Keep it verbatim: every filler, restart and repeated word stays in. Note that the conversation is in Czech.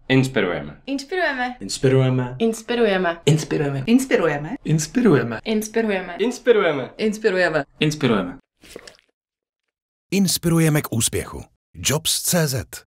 Inspirujeme. Inspirujeme. Inspirujeme. Inspirujeme. Inspirujeme. Inspirujeme. Inspirujeme. Inspirujeme. Inspirujeme. Inspirujeme. Inspirujeme. Inspirujeme k úspěchu. Jobs tečka cé zet